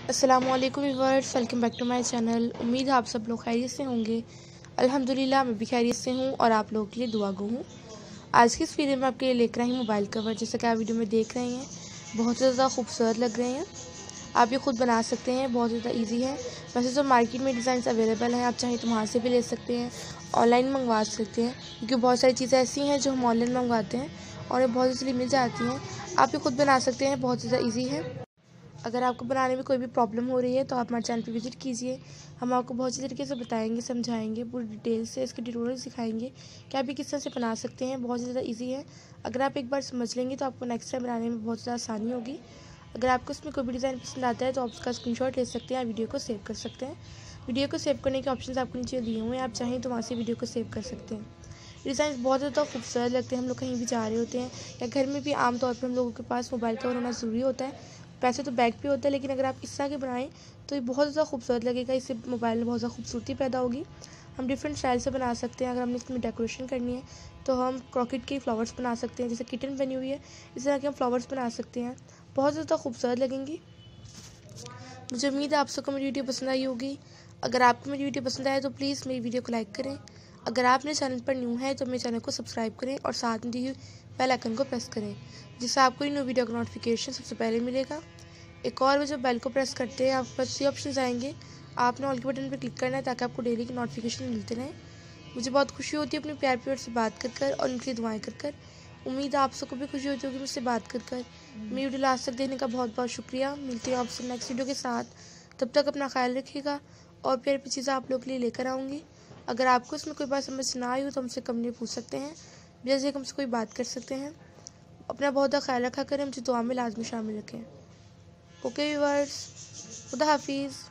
अस्सलामुअलैकुम viewers, welcome back to my channel. उम्मीद है आप सब लोग खैरियत से होंगे। अल्हम्दुलिल्लाह मैं भी खैरियत से हूँ और आप लोगों के लिए दुआ गो हूँ। आज की इस वीडियो में आपके लिए लेकर आई हूँ मोबाइल कवर। जैसा कि आप वीडियो में देख रहे हैं, बहुत ज़्यादा खूबसूरत लग रहे हैं। आप ये खुद बना सकते हैं, बहुत ज़्यादा ईजी है। वैसे तो मार्केट में डिज़ाइन अवेलेबल हैं, आप चाहें तो वहाँ से भी ले सकते हैं, ऑनलाइन मंगवा सकते हैं, क्योंकि बहुत सारी चीज़ें ऐसी हैं जो हम ऑनलाइन मंगवाते हैं और ये बहुत ईज़िली मिल जाती हैं। आप ये खुद बना सकते हैं, बहुत ज़्यादा ईजी है। अगर आपको बनाने में कोई भी प्रॉब्लम हो रही है तो आप हमारे चैनल पर विजिट कीजिए। हम आपको बहुत अच्छी तरीके से बताएंगे, समझाएंगे, पूरी डिटेल से इसके ट्यूटोरियल सिखाएंगे कि आप ये किस तरह से बना सकते हैं। बहुत ज़्यादा इजी है। अगर आप एक बार समझ लेंगे तो आपको नेक्स्ट टाइम बनाने में बहुत ज़्यादा आसानी होगी। अगर आपको इसमें कोई भी डिज़ाइन पसंद आता है तो आप उसका स्क्रीनशॉट ले सकते हैं, वीडियो को सेव कर सकते हैं। वीडियो को सेव करने के ऑप्शन आपको नीचे दिए हुए हैं, आप चाहें तो वहाँ से वीडियो को सेव कर सकते हैं। डिज़ाइन बहुत ज़्यादा खूबसूरत लगते हैं। हम लोग कहीं भी जा रहे होते हैं या घर में भी आमतौर पर हम लोगों के पास मोबाइल कवर होना ज़रूरी होता है। वैसे तो बैग पे होता है, लेकिन अगर आप इस तरह के बनाएं तो ये बहुत ज़्यादा खूबसूरत लगेगा। इससे मोबाइल में बहुत ज़्यादा खूबसूरती पैदा होगी। हम डिफरेंट स्टाइल से बना सकते हैं। अगर हमने इसमें डेकोरेशन करनी है तो हम क्रॉकेट के फ्लावर्स बना सकते हैं, जैसे किटन बनी हुई है इस तरह के हम फ्लावर्स बना सकते हैं। बहुत ज़्यादा खूबसूरत लगेंगी। मुझे उम्मीद है आप सबको मेरी वीडियो पसंद आई होगी। अगर आपको मेरी वीडियो पसंद आए तो प्लीज़ मेरी वीडियो को लाइक करें। अगर आप मेरे चैनल पर न्यू हैं तो मेरे चैनल को सब्सक्राइब करें और साथ में दी हुई बेल आइकन को प्रेस करें, जिससे आपको न्यू वीडियो का नोटिफिकेशन सबसे पहले मिलेगा। एक और जब बेल को प्रेस करते हैं आपके पास 3 ऑप्शन आएंगे। आपने ऑल के बटन पर क्लिक करना है ताकि आपको डेली की नोटिफिकेशन मिलते रहें। मुझे बहुत खुशी होती है अपने प्यार प्यार से बात कर और उनके लिए दुआएं कर। उम्मीद है आप सबको भी खुशी होती होगी मुझसे बात कर। मेरी वीडियो लास्ट तक देखने का बहुत बहुत शुक्रिया। मिलती हूँ आपसे नेक्स्ट वीडियो के साथ। तब तक अपना ख्याल रखिएगा और प्यार की चीज़ें आप लोग के लिए लेकर आऊँगी। अगर आपको इसमें कोई बात समझ ना आई हो तो हमसे कमेंट में पूछ सकते हैं, जैसे हमसे कोई बात कर सकते हैं। अपना बहुत ख्याल रखा करें, मुझे दुआ में लाजमी शामिल रखें। ओके व्यूअर्स, खुदा हाफिज़।